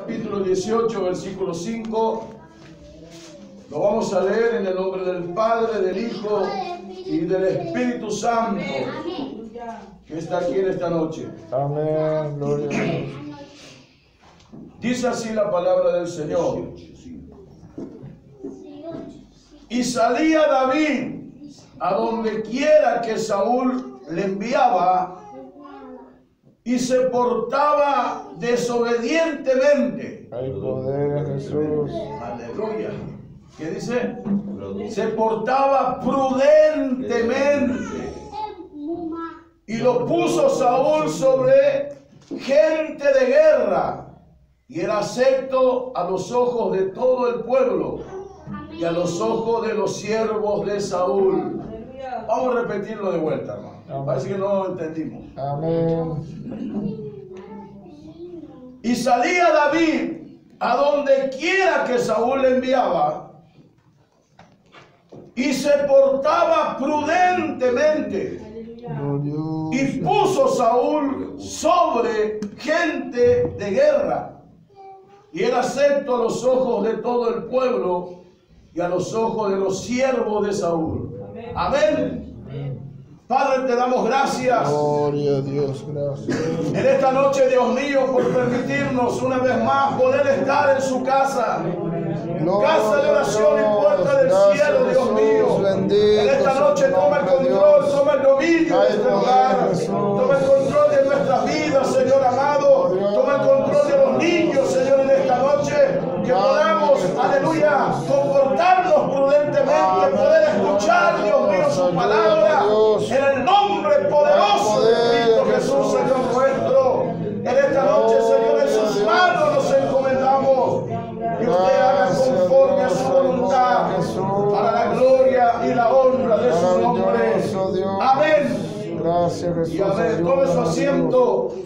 capítulo 18, versículo 5. Lo vamos a leer en el nombre del Padre, del Hijo y del Espíritu Santo, que está aquí en esta noche. Amén, gloria a Dios. Dice así la palabra del Señor. Y salía David a donde quiera que Saúl le enviaba, y se portaba desobedientemente. Hay poder en Jesús. Aleluya. ¿Qué dice? Se portaba prudentemente. Y lo puso Saúl sobre gente de guerra. Y era acepto a los ojos de todo el pueblo y a los ojos de los siervos de Saúl. Vamos a repetirlo de vuelta, hermano. Parece que no lo entendimos. Amén. Y salía David a donde quiera que Saúl le enviaba, y se portaba prudentemente. Y puso Saúl sobre gente de guerra, y era acepto a los ojos de todo el pueblo y a los ojos de los siervos de Saúl. Amén. Padre, te damos gracias. Gloria a Dios, gracias. En esta noche, Dios mío, por permitirnos una vez más poder estar en su casa. Casa de oración y puerta del cielo, Dios mío. En esta noche toma el control, toma el dominio de este lugar. Toma el control de nuestras vidas, Señor amado. Toma el control de los niños, Señor, en esta noche. Que podamos, aleluya, comportarnos prudentemente, poder escuchar, Dios mío, su palabra. En el nombre poderoso de Cristo Jesús, Señor nuestro. En esta noche, Señor, en sus manos nos encomendamos. Y usted haga conforme a su voluntad, para la gloria y la honra de su nombre. Amén. Gracias, Jesús. Y amén. Tome su asiento.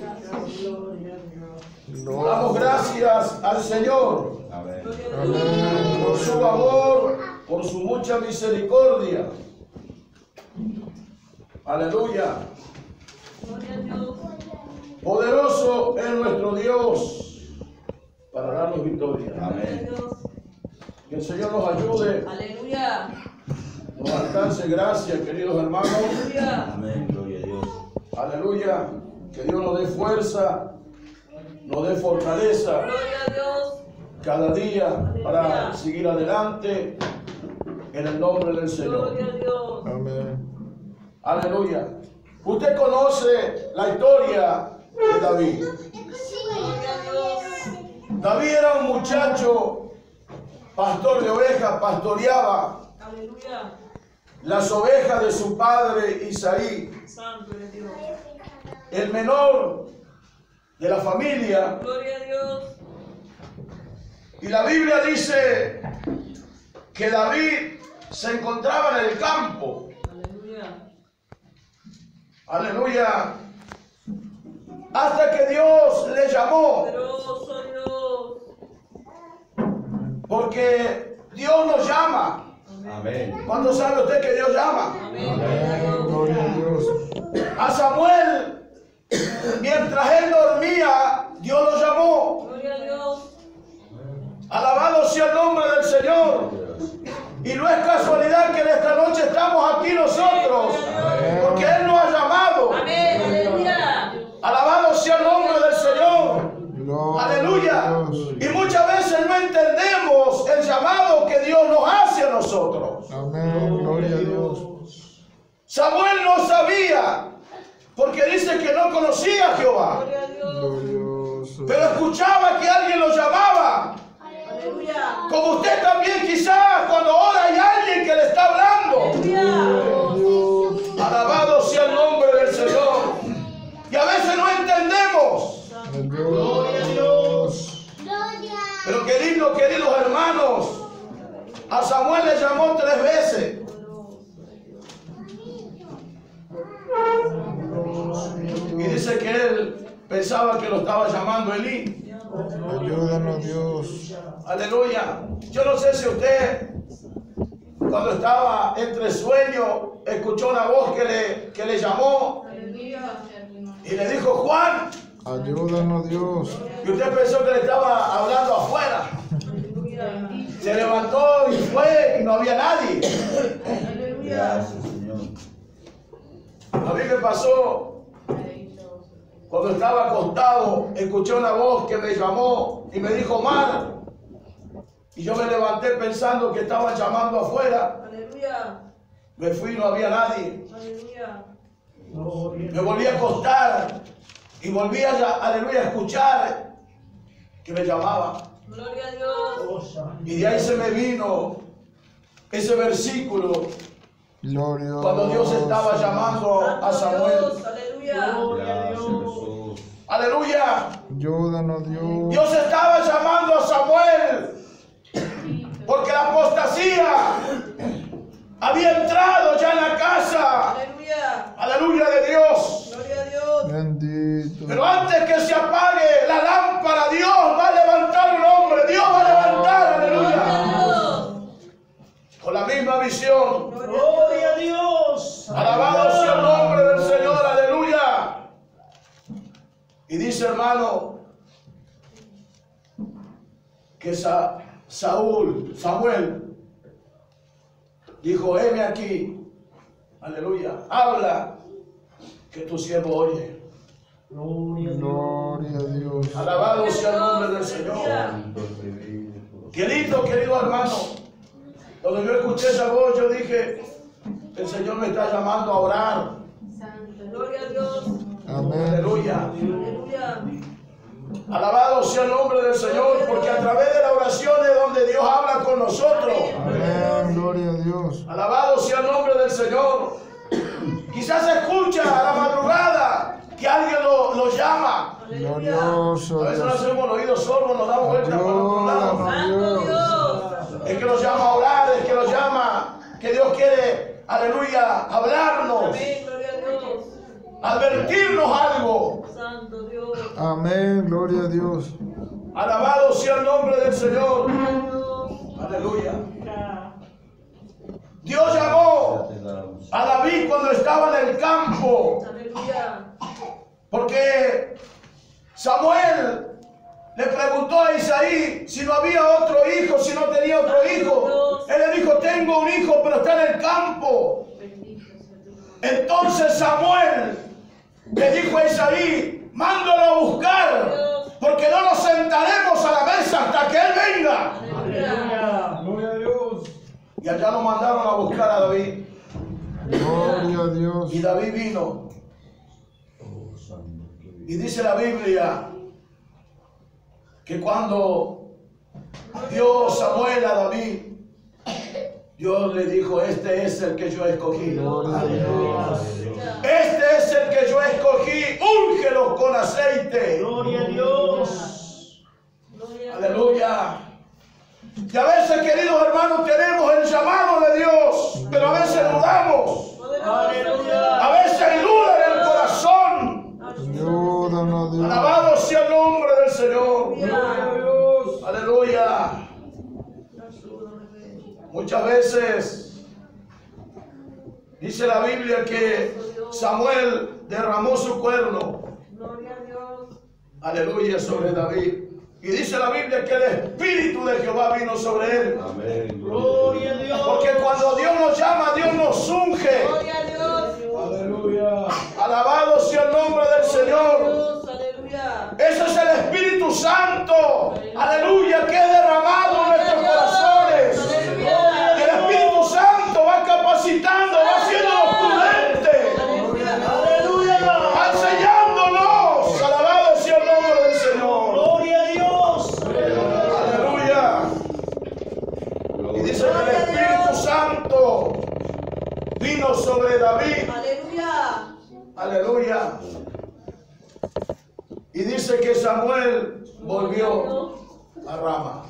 Damos gracias al Señor. Por su amor, por su mucha misericordia. Aleluya. Poderoso es nuestro Dios para darnos victoria. Amén. Que el Señor nos ayude. Aleluya. Nos alcance gracia, queridos hermanos. Aleluya. Amén, gloria a Dios. Aleluya. Que Dios nos dé fuerza, nos dé fortaleza. Gloria a Dios. Cada día para seguir adelante en el nombre del Señor. Gloria a Dios. Amén. Aleluya. Usted conoce la historia de David. Gloria a Dios. David era un muchacho, pastor de ovejas, pastoreaba Aleluya. las ovejas de su padre Isaí, Santo es Dios. el menor de la familia. Gloria a Dios. Y la Biblia dice que David se encontraba en el campo. Aleluya. Aleluya. Hasta que Dios le llamó. Poderoso Dios. Porque Dios nos llama. Amén. ¿Cuándo sabe usted que Dios llama? Amén. Gloria a Dios. Gloria a Dios. A Samuel, mientras él dormía, Dios lo llamó. Gloria a Dios. Alabado sea el nombre del Señor. Y no es casualidad que en esta noche estamos aquí nosotros, porque Él nos ha llamado. Amén. Aleluya. Alabado sea el nombre del Señor. Gloria Aleluya. a Dios. Y muchas veces no entendemos el llamado que Dios nos hace a nosotros. Amén, gloria a Dios. Samuel no sabía, porque dice que no conocía a Jehová, Gloria a Dios. Glorioso. pero escuchaba que alguien lo llamaba. Aleluya. Como usted también quizás cuando ora hay alguien que le está hablando. Aleluya. Alabado sea el nombre del Señor. Y a veces no entendemos. Gloria a Dios. Pero queridos hermanos, a Samuel le llamó 3 veces. Y dice que él pensaba que lo estaba llamando Elí. Ayúdanos, Dios. Aleluya. Yo no sé si usted, cuando estaba entre sueños, escuchó una voz que le llamó y le dijo Juan. Ayúdanos, Dios. Y usted pensó que le estaba hablando no había nadie. Aleluya. Gracias, Señor. A mí me pasó cuando estaba acostado, escuché una voz que me llamó y me dijo Omar. Y yo me levanté pensando que estaban llamando afuera. Aleluya. Me fui y no había nadie. Aleluya. Me volví a acostar y volví aleluya, a escuchar que me llamaban. Gloria a Dios. Y de ahí se me vino ese versículo Gloria. cuando Dios estaba llamando a Samuel. Aleluya. Gracias, Jesús. Aleluya. Ayúdanos, Dios. Dios estaba llamando a Samuel porque la apostasía había entrado ya en la casa. Aleluya. Aleluya de Dios. Gloria a Dios. Bendito. Pero antes que se apague la lámpara, Dios va a levantar un hombre. Dios va a levantar, Gloria aleluya. a Dios. Con la misma visión. Gloria a Dios. Alabado sea el nombre del Señor, aleluya. Y dice, hermano, que Samuel dijo, heme aquí, aleluya, habla, que tu siervo oye. Gloria a Dios. Alabado sea el nombre del Señor. Qué lindo, querido hermano. Cuando yo escuché esa voz, yo dije, el Señor me está llamando a orar. Gloria a Dios. Amén. Aleluya. Aleluya. Alabado sea el nombre del Señor, porque a través de la oración es donde Dios habla con nosotros. Amén. Gloria a Dios. Alabado sea el nombre del Señor. Quizás se escucha a la madrugada que alguien lo llama. Glorioso A veces nos Dios. hacemos los oídos sordos, nos damos vuelta por otro lado. Santo Dios. Es que nos llama a orar, es que nos llama, que Dios quiere, aleluya, hablarnos, Amén. Gloria a Dios. advertirnos algo. Santo Dios. Amén. Gloria a Dios. Alabado sea el nombre del Señor. Aleluya. Dios llamó a David cuando estaba en el campo, Aleluya. porque Samuel le preguntó a Isaí si no había otro hijo, si no tenía otro hijo. Él le dijo, tengo un hijo, pero está en el campo. Entonces Samuel le dijo a Isaí, mándalo a buscar, porque no nos sentaremos a la mesa hasta que él venga. Aleluya. Gloria a Dios. Y allá lo mandaron a buscar a David. Gloria a Dios. Y David vino. Y dice la Biblia que cuando dio Samuel a David, Dios le dijo, este es el que yo he escogido. Gloria a Dios. Este es el que yo escogí, úngelo con aceite. Gloria a Dios. Aleluya. Y a veces, queridos hermanos, tenemos el llamado de Dios, pero a veces dudamos. Aleluya. A veces hay duda en el corazón. Ayúdanos, Dios. Alabado sea el nombre del Señor. Gloria a Dios. Aleluya. Muchas veces dice la Biblia que Samuel derramó su cuerno. Gloria a Dios. Aleluya, sobre David. Y dice la Biblia que el Espíritu de Jehová vino sobre él. Amén. Gloria a Dios. Porque cuando Dios nos llama, Dios nos unge. Gloria a Dios. Aleluya. Alabado sea el nombre del Señor. Dios. Aleluya. Eso es el Espíritu Santo. Aleluya, que es derramado en nuestros corazones. Aleluya. El Espíritu Santo va capacitando, va haciéndonos prudentes, Aleluya. va enseñándonos. Alabado sea el nombre del Señor. Gloria a Dios. Aleluya. Y dice que el Espíritu Santo vino sobre David. Aleluya. Aleluya. Y dice que Samuel volvió a Rama.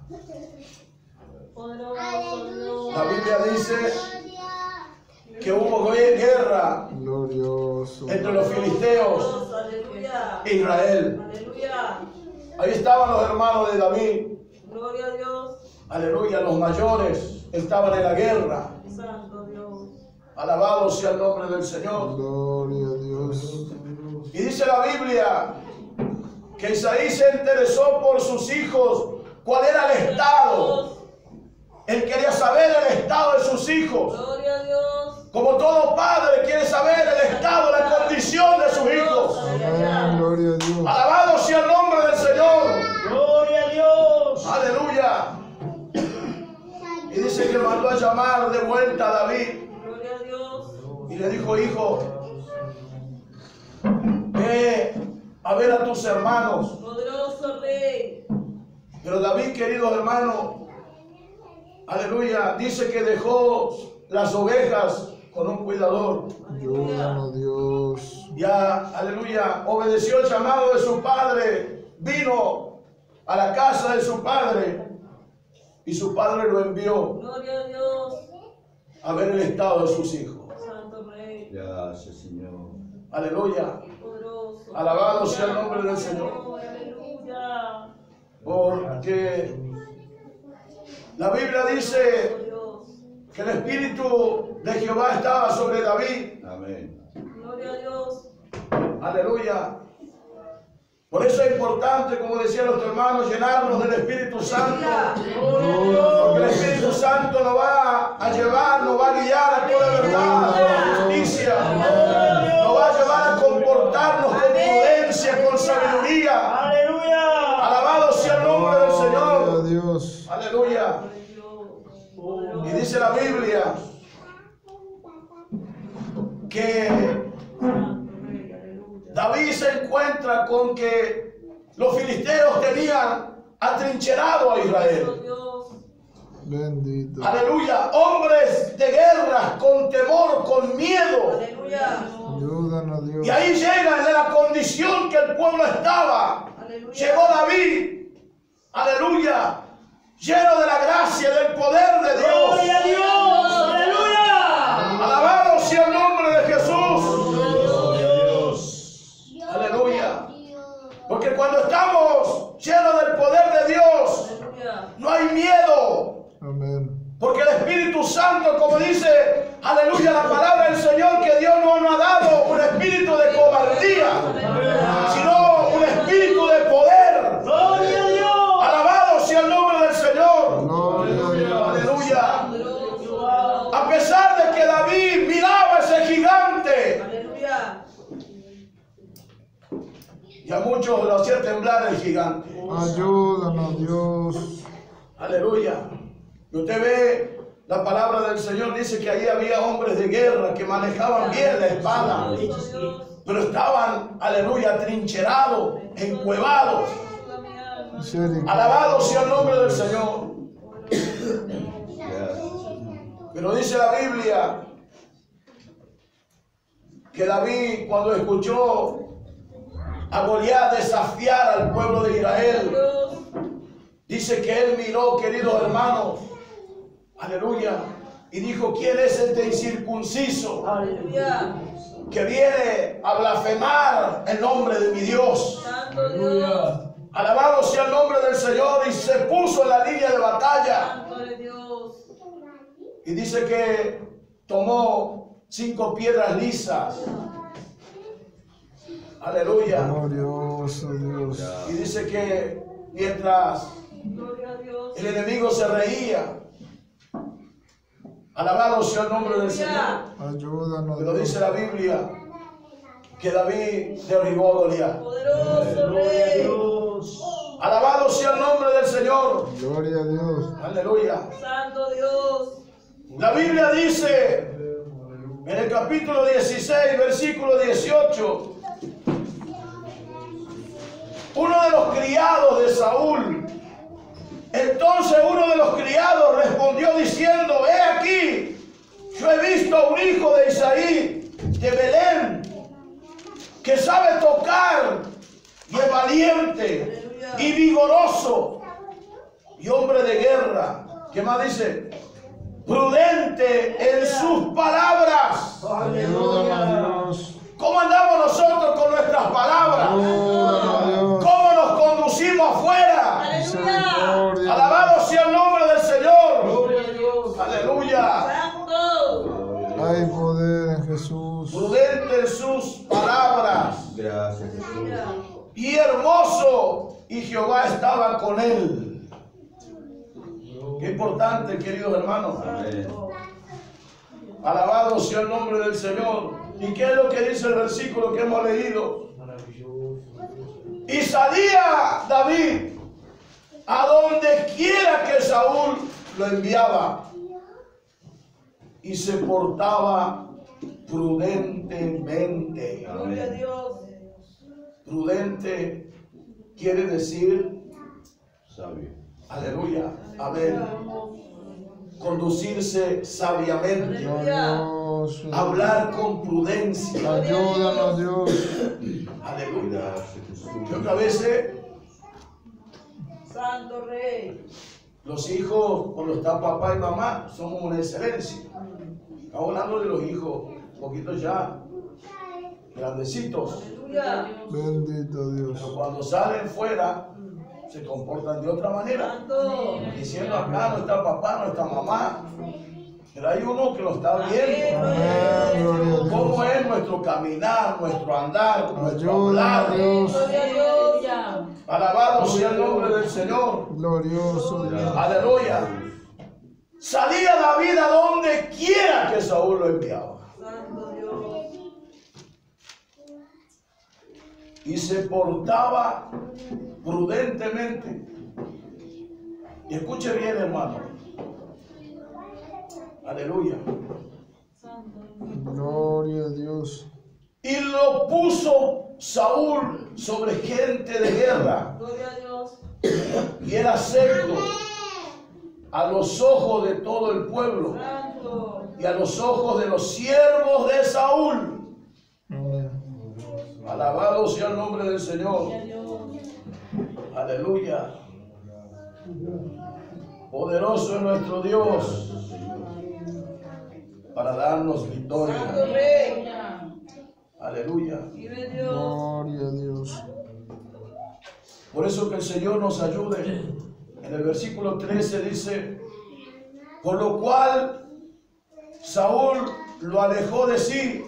La Biblia dice que hubo guerra Glorioso. entre los filisteos Aleluya. e Israel. Aleluya. Ahí estaban los hermanos de David. Gloria a Dios. Aleluya, los mayores estaban en la guerra. Santo Dios. Alabado sea el nombre del Señor. Gloria a Dios. Y dice la Biblia que Isaí se interesó por sus hijos, cuál era el estado. Él quería saber el estado de sus hijos. Gloria a Dios. Como todo padre quiere saber el estado, la condición de sus hijos. Amén. Gloria a Dios. Alabado sea el nombre del Señor. Gloria a Dios. Aleluya. Y dice que mandó a llamar de vuelta a David. Gloria a Dios. Y le dijo, hijo, ve a ver a tus hermanos. Poderoso Rey. Pero David, queridos hermanos, aleluya, dice que dejó las ovejas con un cuidador. Ayúdanos, Dios. Ya, aleluya, obedeció el llamado de su padre, vino a la casa de su padre y su padre lo envió Gloria a Dios. a ver el estado de sus hijos. Santo Rey. Gracias, Señor. Aleluya, Poderoso. alabado sea el nombre del Señor. Aleluya. Porque la Biblia dice Dios. que el Espíritu de Jehová estaba sobre David. Amén. Gloria a Dios. Aleluya. Por eso es importante, como decían los hermanos, llenarnos del Espíritu Santo. Porque el Espíritu Santo nos va a llevar, nos va a guiar a toda verdad, a toda justicia. Nos va a llevar a comportarnos con prudencia, con sabiduría. Aleluya. Alabado sea el nombre del Gloria a Señor. Dios. Aleluya. Y dice la Biblia que David se encuentra con que los filisteos tenían atrincherado a Israel. Bendito. Aleluya, hombres de guerra, con temor, con miedo. Aleluya. Ayúdanos, Dios. Y ahí llega de la condición que el pueblo estaba. Aleluya. Llegó David, aleluya, lleno de la gracia, del poder de Gloria Dios. a Dios. Aleluya. Alabado sea el nombre de Jesús. Dios. Aleluya. Porque cuando estamos llenos del poder de Dios, Aleluya. no hay miedo. Amén. Porque el Espíritu Santo, como dice, aleluya, la palabra del Señor, que Dios no nos ha dado un espíritu de cobardía, sino un espíritu de poder. Gloria a Dios. Alabado sea el nombre del Señor. Gloria a Dios. Aleluya. A pesar de que David miraba ese gigante, Aleluya. y a muchos lo hacía temblar el gigante. Ayúdanos, Dios. Aleluya. Y usted ve, la palabra del Señor dice que ahí había hombres de guerra que manejaban bien la espada, pero estaban, aleluya, atrincherados, encuevados. Misericordia. Alabado sea el nombre del Señor. Gracias. Pero dice la Biblia que David, cuando escuchó a Goliat desafiar al pueblo de Israel, dice que él miró, queridos hermanos, aleluya, y dijo, ¿quién es este incircunciso Aleluya. que viene a blasfemar el nombre de mi Dios? Santo Dios. Alabado sea el nombre del Señor, y se puso en la línea de batalla. Santo de Dios. Y dice que tomó 5 piedras lisas. Aleluya. Glorioso Dios. Y dice que mientras Gloria a Dios. el enemigo se reía, alabado sea el nombre del Señor. Ayúdanos, Pero dice Dios. la Biblia que David derribó a Goliat. Poderoso Gloria a Rey. Dios. Alabado sea el nombre del Señor. Gloria a Dios. Aleluya. Santo Dios. La Biblia dice en el capítulo 16, versículo 18, uno de los criados de Saúl, entonces uno de los criados respondió diciendo, he aquí, yo he visto a un hijo de Isaí de Belén, que sabe tocar y es valiente y vigoroso y hombre de guerra. ¿Qué más dice? Prudente en sus palabras. Ayúdanos, Dios. ¿Cómo andamos nosotros con nuestras palabras? Ayúdanos, Dios. ¿Cómo nos conducimos afuera? Misericordia. Alabado sea el nombre del Señor. Gloria a Dios. Aleluya. Santo. Hay poder en Jesús. Prudente en sus palabras Gracias, Jesús. y hermoso, y Jehová estaba con él. Qué importante, queridos hermanos. Amén. Alabado sea el nombre del Señor. ¿Y qué es lo que dice el versículo que hemos leído? Y salía David a donde quiera que Saúl lo enviaba y se portaba prudentemente. Gloria a Dios. Prudente quiere decir, Sabio. aleluya, amén, conducirse sabiamente, Dios. hablar con prudencia, Ayúdanos, Dios. aleluya. Gracias, Jesús. Creo que a veces Santo Rey. los hijos, cuando están papá y mamá, somos una excelencia. Estamos hablando de los hijos, un poquito ya grandecitos, Aleluya. Bendito Dios. pero cuando salen fuera, se comportan de otra manera. Santo. Diciendo acá no está papá, no está mamá. Pero hay uno que lo está viendo. Amén. Gloria a ¿Cómo Dios. es nuestro caminar, nuestro andar, nuestro Ayúdanos, hablar? Dios. Gloria a Dios. Alabado sea el nombre del Señor. Glorioso Dios. Aleluya. Salía David a donde quiera que Saúl lo enviaba. Santo Dios. Y se portaba prudentemente. Y escuche bien, hermano. Aleluya. Gloria a Dios. Y lo puso Saúl sobre gente de guerra. Gloria a Dios. Y era acepto a los ojos de todo el pueblo Santo. y a los ojos de los siervos de Saúl. Amén. Alabado sea el nombre del Señor. Aleluya. Poderoso es nuestro Dios para darnos Santo victoria. Rey. Aleluya. Vive Dios. Gloria a Dios. Por eso que el Señor nos ayude. En el versículo 13 dice, por lo cual Saúl lo alejó de sí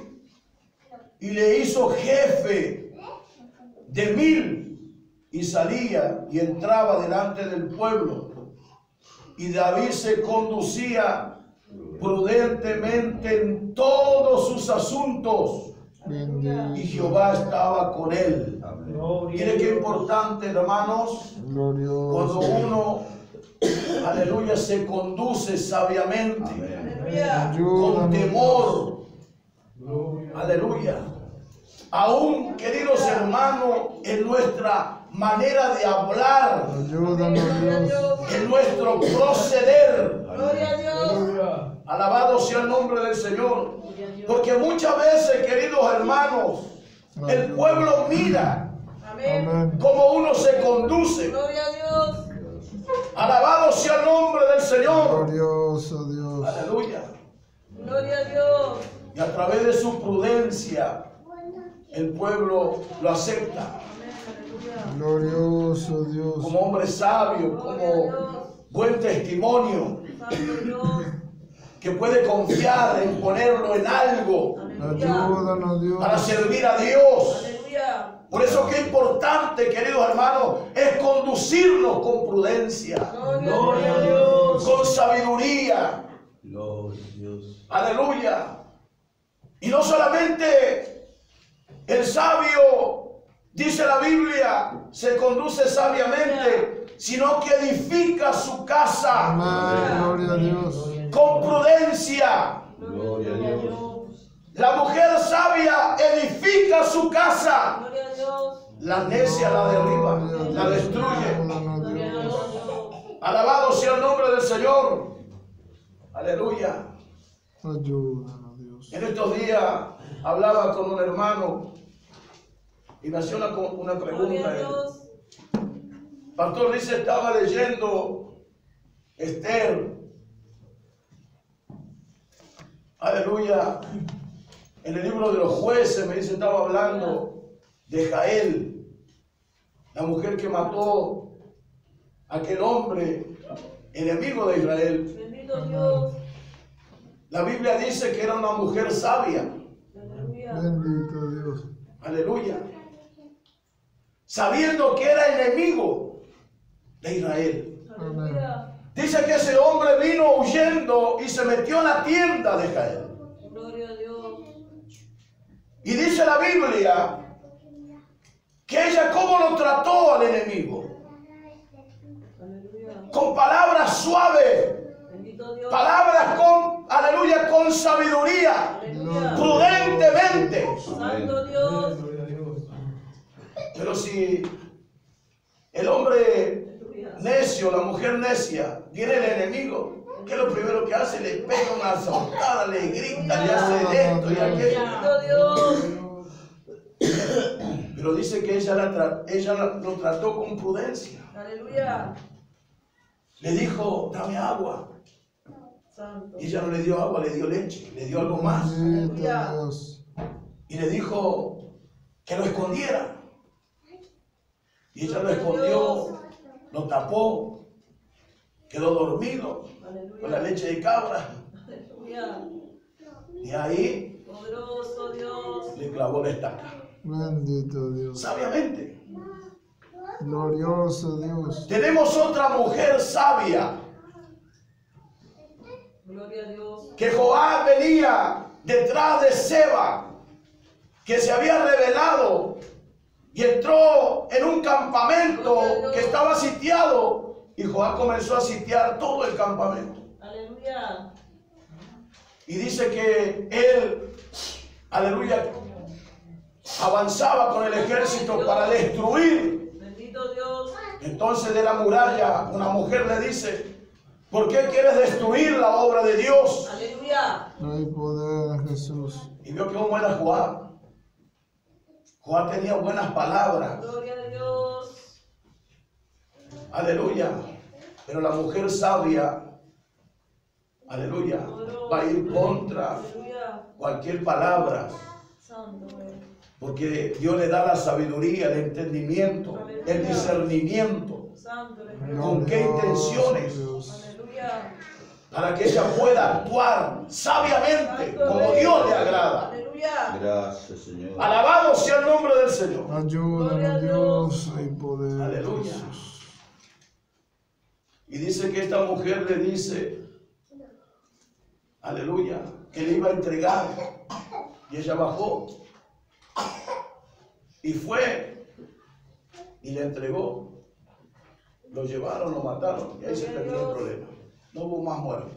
y le hizo jefe de 1000 y salía y entraba delante del pueblo. Y David se conducía prudentemente en todos sus asuntos Bendito. y Jehová estaba con él. Amén. Mire qué importante, hermanos, cuando Glorioso. uno, aleluya, se conduce sabiamente, Amén. Aleluya. con Ayúdanos. temor, aleluya. Aún, queridos hermanos, en nuestra manera de hablar, Ayúdanos, Gloria a Dios. Dios. en nuestro proceder, Gloria a Dios. alabado sea el nombre del Señor. Porque muchas veces, queridos hermanos, el pueblo mira Amén. Amén. cómo uno se conduce. Gloria a Dios. Alabado sea el nombre del Señor. Glorioso Dios. Aleluya. Gloria a Dios. Y a través de su prudencia, el pueblo lo acepta Glorioso Dios. como hombre sabio, como buen testimonio, Santo Dios. que puede confiar en ponerlo en algo Aleluya. Ayúdanos, Dios. para servir a Dios. Aleluya. Por eso que importante, queridos hermanos, es conducirnos con prudencia, Gloria a Dios. con sabiduría. Gloria a Dios. Aleluya. Y no solamente el sabio, dice la Biblia, se conduce sabiamente, sino que edifica su casa Amén. Gloria a Dios. con prudencia. Gloria a Dios. La mujer sabia edifica su casa. Gloria a Dios. La necia la derriba, la destruye. Ayúdanos, Dios. Alabado sea el nombre del Señor. Aleluya. Ayúdanos, Dios. En estos días hablaba con un hermano y me hacía una Gloria a pregunta. Dios. Pastor, dice, estaba leyendo Esther. Aleluya. En el libro de los jueces, me dice, estaba hablando de Jael, la mujer que mató a aquel hombre enemigo de Israel. Bendito Dios. La Biblia dice que era una mujer sabia. Aleluya. Bendito Dios. Aleluya. Sabiendo que era enemigo de Israel. Aleluya. Dice que ese hombre vino huyendo y se metió en la tienda de Jael. Gloria a Dios. Y dice la Biblia que ella cómo lo trató al enemigo. Aleluya. Con palabras suaves, Bendito Dios. palabras con, aleluya, con sabiduría, Aleluya. prudentemente. Santo Dios. Pero si el hombre necio, la mujer necia, viene el enemigo, ¿qué es lo primero que hace? Le pega una azotada, le grita, le hace esto y aquello. Bendito Dios. Pero dice que ella lo trató con prudencia. Aleluya. Le dijo, dame agua. Santo. Y ella no le dio agua, le dio leche, le dio algo más. Bendito Dios. Y le dijo que lo escondiera. Y ella lo escondió, lo tapó, quedó dormido con la leche de cabra. Aleluya. Y ahí Poderoso Dios. le clavó la estaca. Bendito Dios. Sabiamente. Glorioso Dios. Tenemos otra mujer sabia. Gloria a Dios. Que Joab venía detrás de Seba, que se había rebelado y entró en un campamento que estaba sitiado, y Joab comenzó a sitiar todo el campamento. Aleluya. Y dice que él, aleluya, avanzaba con el ejército para destruir. Bendito Dios. Entonces de la muralla una mujer le dice, ¿por qué quieres destruir la obra de Dios? Aleluya. No hay poder en Jesús. Y vio que cómo era Joab. Joab tenía buenas palabras. Gloria a Dios. Aleluya. Pero la mujer sabia, aleluya, va a ir contra Aleluya. cualquier palabra. Santo. Porque Dios le da la sabiduría, el entendimiento, el discernimiento. Santo. ¿Con qué intenciones? Dios. Aleluya. Para que ella pueda actuar sabiamente como Dios le agrada. Aleluya. Gracias, Señor. Alabado sea el nombre del Señor. Ayúdanos, Dios. Hay poder. Aleluya. Jesús. Y dice que esta mujer le dice, aleluya, que le iba a entregar. Y ella bajó. Y fue. Y le entregó. Lo llevaron, lo mataron. Y ahí se terminó el problema. No hubo más muerte.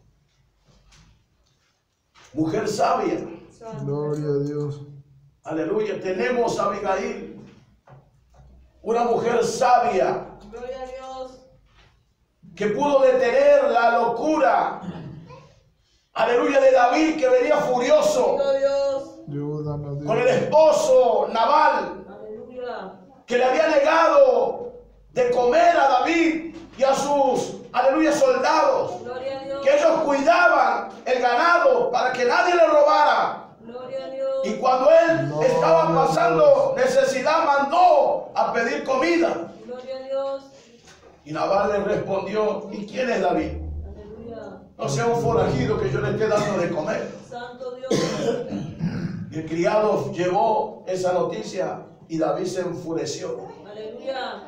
Mujer sabia. Gloria a Dios. Aleluya. Tenemos a Abigail. Una mujer sabia. Gloria a Dios. Que pudo detener la locura, aleluya, de David, que venía furioso Bendito Dios. Ayúdanos, con el Dios. esposo Nabal, Aleluya. que le había negado de comer a David y a sus, aleluya, soldados, Gloria a Dios. que ellos cuidaban el ganado para que nadie le robara. Gloria a Dios. Y cuando él estaba pasando necesidad, mandó a pedir comida. Gloria a Dios. Y Nabal le respondió, ¿y quién es David? Aleluya. No sea un forajido que yo le esté dando de comer. Santo Dios. Y el criado llevó esa noticia y David se enfureció Aleluya.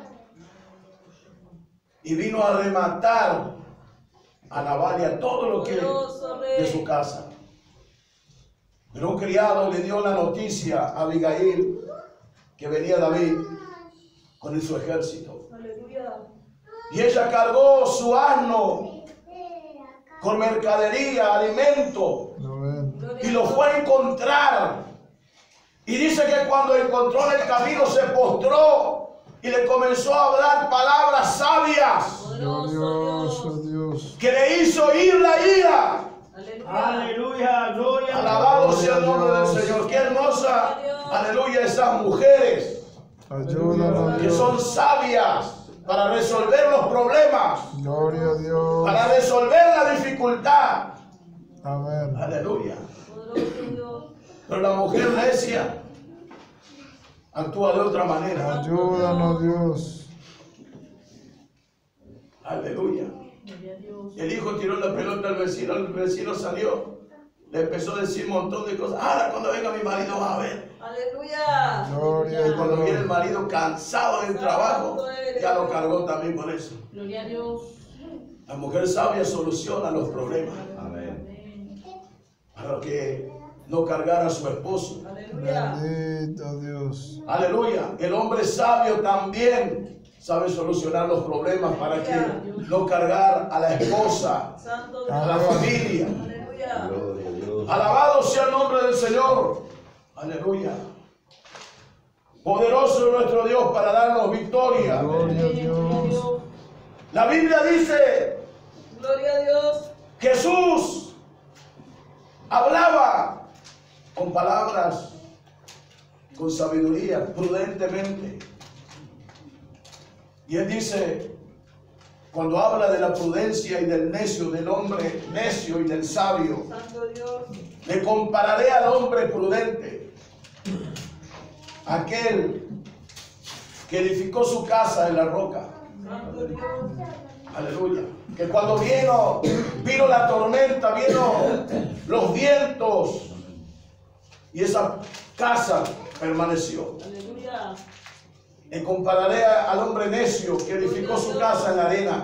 y vino a rematar a Nabal y a todo lo que Poderoso de Rey. su casa. Pero un criado le dio la noticia a Abigail que venía David con su ejército. Aleluya. Y ella cargó su asno con mercadería, alimento, Amén. Gloria y a lo Dios. fue a encontrar. Y dice que cuando encontró en el camino se postró y le comenzó a hablar palabras sabias Poderoso Glorioso Dios. Dios. que le hizo ir la ira. Aleluya. Aleluya. Gloria a Alabado sea el nombre del Señor. Qué hermosa, aleluya, esas mujeres Ayúdanos, que son Dios. sabias para resolver los problemas, Gloria a Dios. para resolver la dificultad. Amén. Aleluya. Poderoso Dios. Pero la mujer necia actúa de otra manera. Ayúdanos, Dios. Aleluya. Gloria a Dios. El hijo tiró la pelota al vecino salió, le empezó a decir un montón de cosas. Ahora cuando venga mi marido vas a ver. Aleluya. Gloria Y a cuando viene el Dios. marido cansado del trabajo, ya lo cargó también por eso. Gloria a Dios. La mujer sabia soluciona los problemas Amén. para que no cargara a su esposo. Aleluya. Bendito Dios. Aleluya. El hombre sabio también sabe solucionar los problemas para que no cargar a la esposa, Santo a la Dios. familia. Aleluya. Gloria a Dios. Alabado sea el nombre del Señor. Aleluya. Poderoso es nuestro Dios para darnos victoria. Gloria a Dios. La Biblia dice, Gloria a Dios. Jesús hablaba con palabras, con sabiduría, prudentemente. Y él dice, cuando habla de la prudencia y del necio, del hombre necio y del sabio, Santo Dios. le compararé al hombre prudente, aquel que edificó su casa en la roca. Santo Dios. Aleluya. Que cuando vino la tormenta, vino los vientos y esa casa permaneció. Aleluya. Le compararé al hombre necio que edificó su casa en la arena.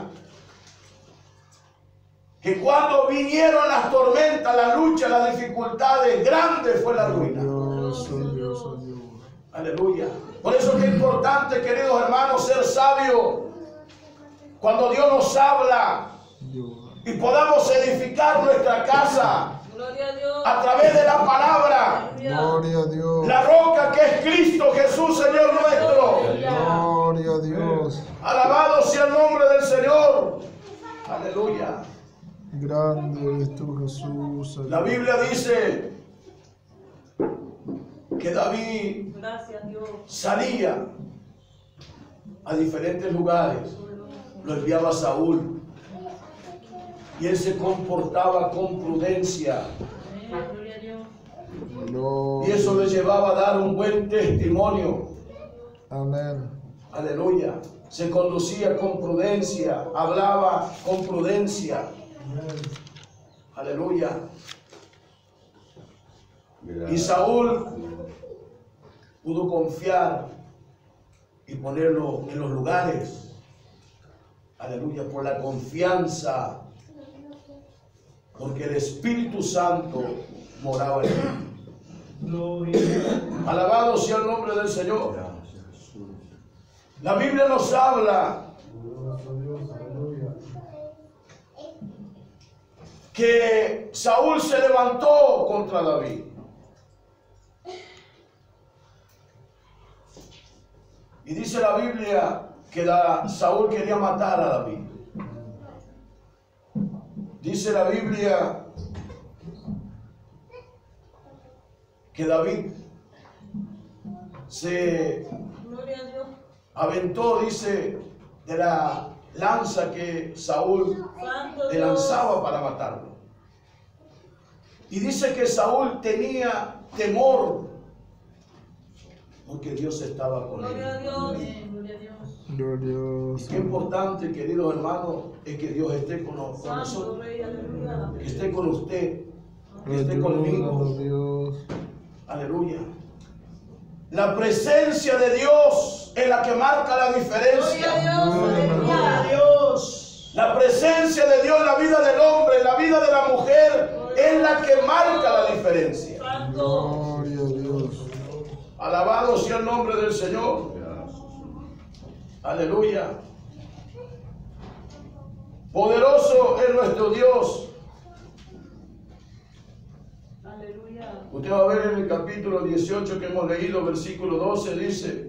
Que cuando vinieron las tormentas, la lucha, las dificultades, grande fue la ruina. Dios, oh Dios, oh Dios. Aleluya. Por eso es que es importante, queridos hermanos, ser sabio. Cuando Dios nos habla Dios. y podamos edificar nuestra casa Gloria a Dios. a través de la palabra, Aleluya. Gloria a Dios. la roca que es Cristo Jesús, Señor nuestro. Gloria a Dios. Alabado sea el nombre del Señor. Aleluya. Grande eres tú, Jesús. La Biblia dice que David Gracias, Dios. salía a diferentes lugares, lo enviaba a Saúl y él se comportaba con prudencia Gloria a Dios. y Gloria. eso le llevaba a dar un buen testimonio. Amén. Aleluya. Se conducía con prudencia, hablaba con prudencia. Aleluya. Y Saúl pudo confiar y ponerlo en los lugares. Aleluya, por la confianza. Porque el Espíritu Santo moraba en él. Gloria. Alabado sea el nombre del Señor. La Biblia nos habla que Saúl se levantó contra David. Y dice la Biblia que Saúl quería matar a David. Dice la Biblia que David se Gloria a Dios. aventó, dice, de la lanza que Saúl Santo le Dios. lanzaba para matarlo. Y dice que Saúl tenía temor porque Dios estaba con Gloria a él. Dios. Gloria a Dios. Gloria a Dios. Qué importante, queridos hermanos, es que Dios esté con Santo nosotros, Rey. Aleluya. que esté con usted, que esté Ayúdanos, conmigo. Dios. Aleluya. La presencia de Dios es la que marca la Gloria a diferencia. Dios. Gloria a Aleluya. Dios. La presencia de Dios en la vida del hombre, en la vida de la mujer, es la que marca la diferencia. Santo. Gloria a Dios. Alabado sea el nombre del Señor. Aleluya. Poderoso es nuestro Dios. Aleluya. Usted va a ver en el capítulo 18 que hemos leído, versículo 12, dice,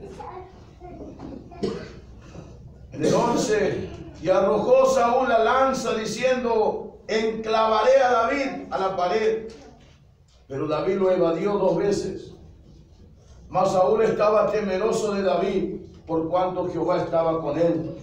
en el 11, y arrojó Saúl la lanza diciendo, enclavaré a David a la pared. Pero David lo evadió 2 veces. Mas Saúl estaba temeroso de David, por cuanto Jehová estaba con él.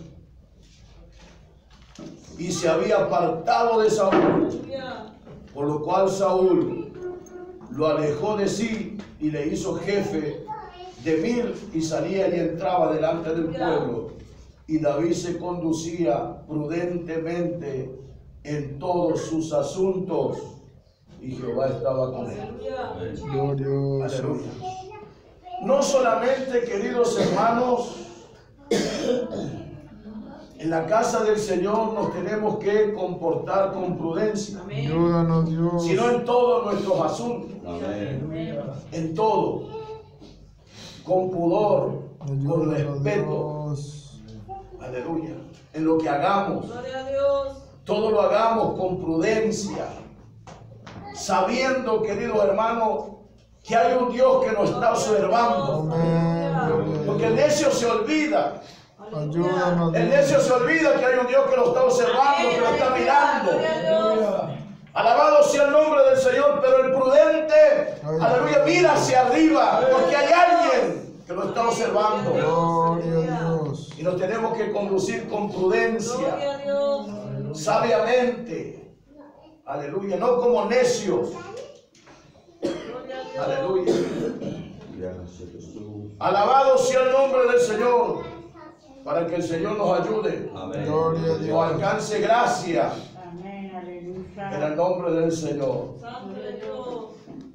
Y se había apartado de Saúl, Aleluya. por lo cual Saúl lo alejó de sí y le hizo jefe de 1000 y salía y entraba delante del pueblo. Y David se conducía prudentemente en todos sus asuntos y Jehová estaba con él. Aleluya. Glorioso. Aleluya. No solamente, queridos hermanos, En la casa del Señor nos tenemos que comportar con prudencia, Ayúdanos, Dios. sino en todos nuestros asuntos, Amén. en todo, con pudor, con Ayúdanos, respeto. Dios. Aleluya. En lo que hagamos, Gloria a Dios. todo lo hagamos con prudencia, sabiendo, queridos hermanos, que hay un Dios que nos está observando. Amén. Gloria Porque a el Dios. necio se olvida. Ayúdanos, El Dios. necio se olvida que hay un Dios que lo está observando, que lo está mirando. Alabado sea el nombre del Señor, pero el prudente, aleluya, mira hacia arriba, porque hay alguien que lo está observando. Gloria a Dios. Y nos tenemos que conducir con prudencia, Gloria a Dios. sabiamente. Aleluya, no como necios. Gloria a Dios. Aleluya. Gracias, Jesús. Alabado sea el nombre del Señor, para que el Señor nos ayude, Amén. Gloria a nos Dios. alcance gracia Amén, aleluya. en el nombre del Señor. Santo de Dios.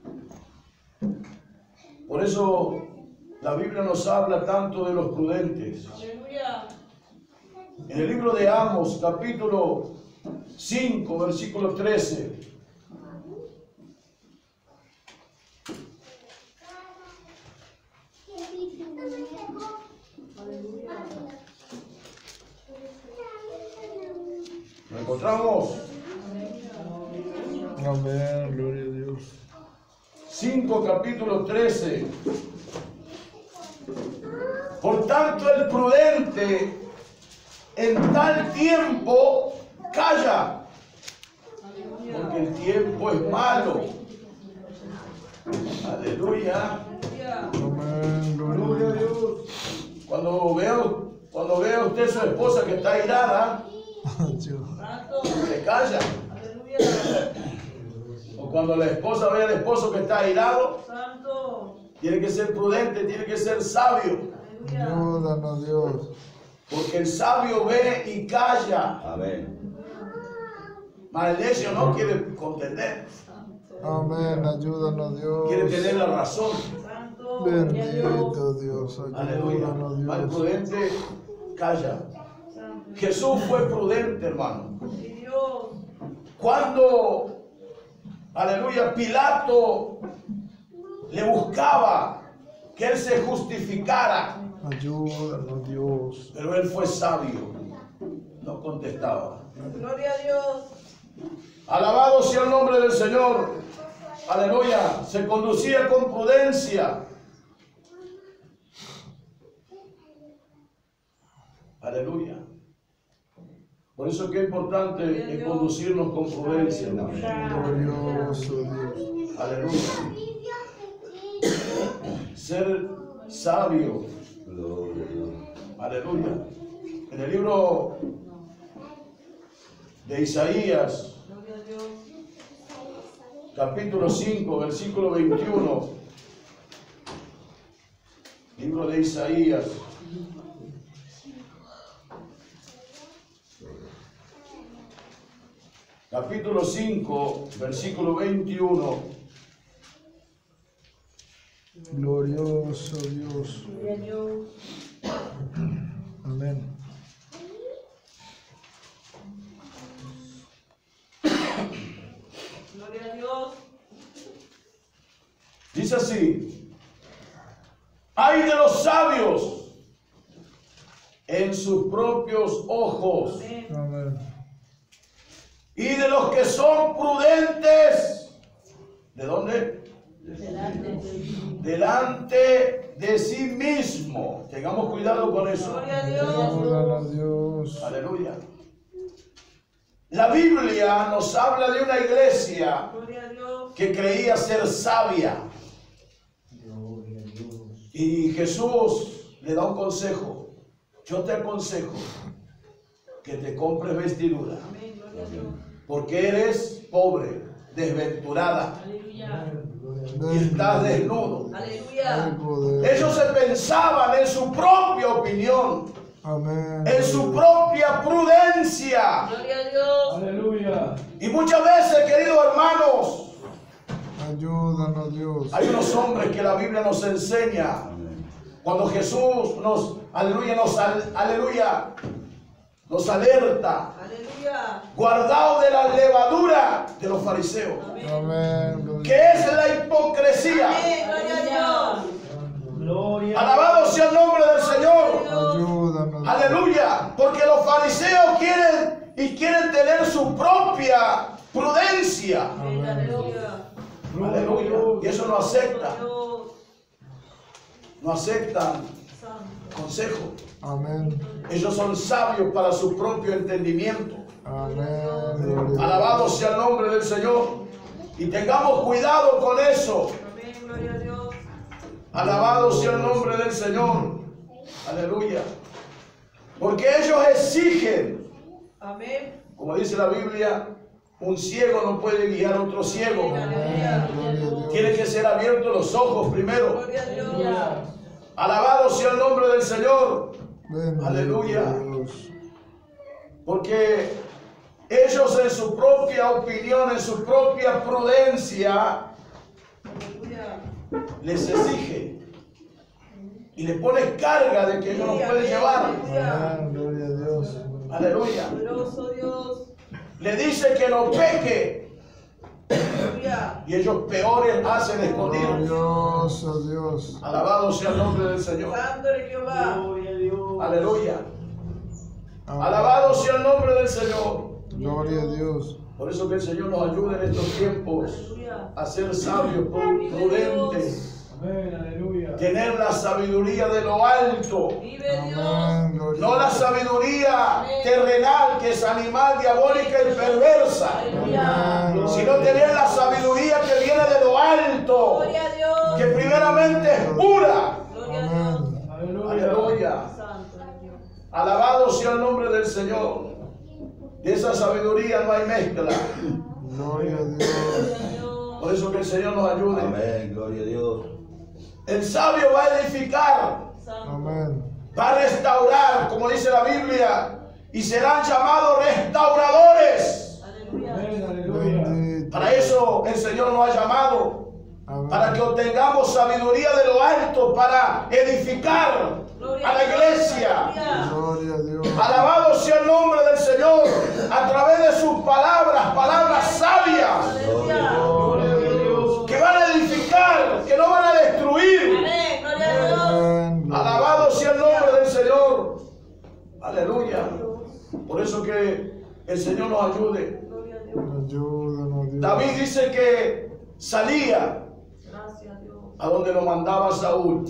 Por eso la Biblia nos habla tanto de los prudentes. Aleluya. En el libro de Amos, capítulo 5, versículo 13. Lo encontramos. Amén. Gloria a Dios. 5, capítulo 13. Por tanto, el prudente en tal tiempo calla, porque el tiempo es malo. Aleluya. Aleluya. Amén. Gloria a Dios. Cuando vea usted su esposa que está airada, Dios. Santo. se calla. Aleluya. O cuando la esposa ve al esposo que está airado, Santo. tiene que ser prudente, tiene que ser sabio. Aleluya. Ayúdanos, Dios. Porque el sabio ve y calla. Amén. Mas el necio no quiere contender, Amén. Ayúdanos, quiere Dios. tener la razón. Santo. Gloria a Dios. Bendito Dios. Aleluya. Ayúdanos, Mas el Dios. prudente calla. Santo. Jesús fue prudente, hermano. Y Dios. Cuando, aleluya, Pilato le buscaba que él se justificara, Ayúdanos, Dios. pero él fue sabio, no contestaba. Gloria a Dios. Alabado sea el nombre del Señor. Aleluya. Se conducía con prudencia. Aleluya. Por eso es que es importante conducirnos con prudencia, hermano. Glorioso Dios. Aleluya. Ser sabio. Gloria a Dios. Aleluya. En el libro de Isaías, Gloria a Dios. capítulo 5, versículo 21. Libro de Isaías. Capítulo 5, versículo 21. Glorioso Dios. Gloria a Dios. Amén. Gloria a Dios. Dice así: ay de los sabios en sus propios ojos, Amén. Amén. y de los que son prudentes. ¿De dónde? Delante de ti. Delante de sí mismo. Tengamos cuidado con eso. Gloria a Dios. Ayúdanos, Dios. Aleluya. La Biblia nos habla de una iglesia Gloria a Dios. que creía ser sabia. Y Jesús le da un consejo. Yo te aconsejo que te compres vestidura, Amén. Gloria a Dios. porque eres pobre, desventurada, Aleluya. y estás desnudo. Aleluya. Ellos se pensaban en su propia opinión, Amén. en su propia prudencia. Gloria a Dios. Aleluya. Y muchas veces, queridos hermanos, Ayúdanos, Dios. hay unos hombres que la Biblia nos enseña. Amén. Cuando Jesús nos nos alerta, Aleluya. guardaos de la levadura de los fariseos, Amén. que es la hipocresía. Amén. Gloria a Dios. Gloria. Alabado sea el nombre del Señor. Ayúdanos. Aleluya. Porque los fariseos quieren tener su propia prudencia. Amén. Aleluya. Aleluya. Y eso no acepta. Dios. No aceptan Santo. consejo. Amén. Ellos son sabios para su propio entendimiento. Amén. Alabado sea el nombre del Señor. Y tengamos cuidado con eso. Amén. Gloria a Dios. Alabado sea el nombre del Señor. Aleluya. Porque ellos exigen, Amén. como dice la Biblia, un ciego no puede guiar a otro ciego. Aleluya. Tienen que ser abiertos los ojos primero. Gloria a Dios. Alabado sea el nombre del Señor. Bendito Aleluya. Dios. Porque ellos en su propia opinión, en su propia prudencia, Aleluya. les exige y les pone carga de que ellos no pueden llevar. Amén. Gloria a Dios. Aleluya. Poderoso Dios. Le dice que no peque Aleluya. y ellos peores hacen escondidos. Glorioso Dios. Alabado sea el nombre del Señor. Santo de Jehová. Gloria a Dios. Aleluya. Amén. Alabado sea el nombre del Señor. Gloria a Dios. Por eso que el Señor nos ayude en estos tiempos Aleluya. a ser sabios, prudentes, Amén. Aleluya. tener la sabiduría de lo alto. Vive Dios. Amén. Gloria No a la Dios. sabiduría terrenal que es animal, diabólica y perversa, Aleluya. Amén. sino tener la sabiduría que viene de lo alto, Gloria a Dios. que primeramente es pura. Gloria a Dios. Amén. Aleluya. Aleluya. Santo de Dios. Alabado sea el nombre del Señor. De esa sabiduría no hay mezcla. Gloria a Dios. Gloria a Dios. Por eso que el Señor nos ayude. Amén, gloria a Dios. El sabio va a edificar, Santo. Amén. va a restaurar, como dice la Biblia, y serán llamados restauradores. Aleluya. Amén. Aleluya. Bendito. Para eso el Señor nos ha llamado, Amén. para que obtengamos sabiduría de lo alto, para edificar a la iglesia. Aleluya. Gloria a Dios. Alabado sea el nombre del Señor, a través de sus palabras, palabras sabias, Aleluya. Gloria a Dios. que van a edificar, que no van a destruir. Amén. Gloria a Dios. Amén. Alabado sea el nombre del Señor. Aleluya. Por eso que el Señor nos ayude. Gloria a Dios. Ayúdanos, Dios. David dice que salía Gracias a Dios. a donde lo mandaba Saúl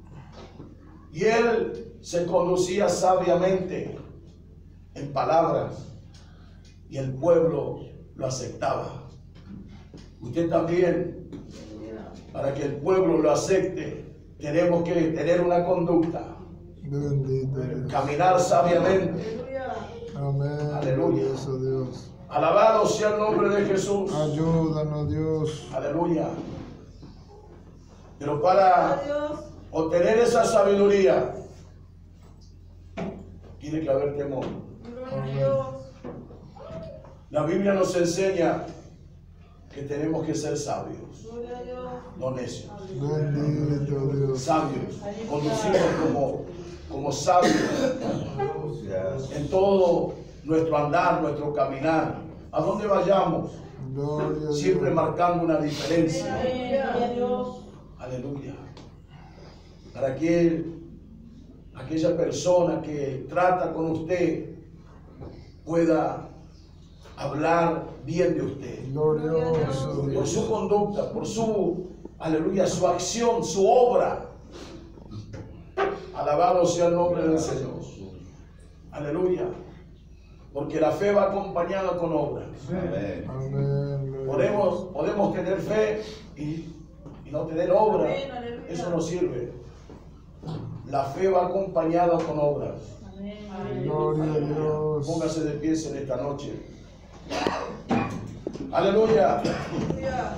y él se conducía sabiamente en palabras y el pueblo lo aceptaba. Usted también, para que el pueblo lo acepte, tenemos que tener una conducta, Bendito Dios. caminar sabiamente. Aleluya. Amén. Aleluya. Glorioso Dios. Alabado sea el nombre de Jesús. Ayúdanos, Dios. Aleluya. Pero Gloria para a Dios. obtener esa sabiduría, tiene que haber temor. Gloria a Dios. La Biblia nos enseña que tenemos que ser sabios, Gloria a Dios. no necios. Bendito Dios. Sabios, conducirnos como sabios Gracias. en todo nuestro andar, nuestro caminar. A donde vayamos, Gloria a siempre Dios. marcando una diferencia. Gloria a Dios. Aleluya. Para que aquella persona que trata con usted pueda hablar bien de usted. Glorioso Por Dios. su conducta, por su, aleluya, su acción, su obra. Alabado sea el nombre del Señor. Aleluya. Porque la fe va acompañada con obras. Amén. Amén. Gloria a Dios. Podemos tener fe y no tener obra. Amén, aleluya. Eso no sirve. La fe va acompañada con obras. Amén. Gloria a Dios. Póngase de pies en esta noche. Aleluya. Aleluya.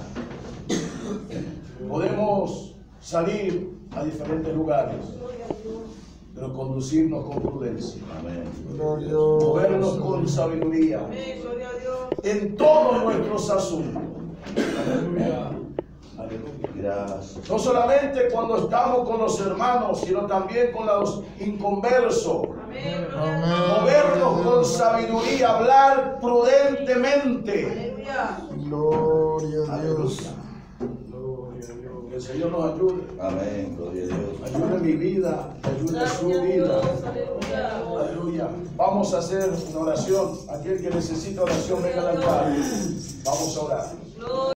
Podemos salir a diferentes lugares, Gloria a Dios. pero conducirnos con prudencia. Amén. Movernos Glorioso con Dios. sabiduría Amén. Gloria a Dios. en todos nuestros asuntos. Aleluya. Gracias. No solamente cuando estamos con los hermanos, sino también con los inconversos. Amén. Movernos con sabiduría, hablar prudentemente. Aleluya. Gloria a Dios. Que el Señor nos ayude. Amén. Gloria a Dios. Ayude mi vida, ayude su Gracias, vida. Dios. Aleluya. Aleluya. Vamos a hacer una oración. Aquel que necesita oración, venga al altar. Vamos a orar. Gloria.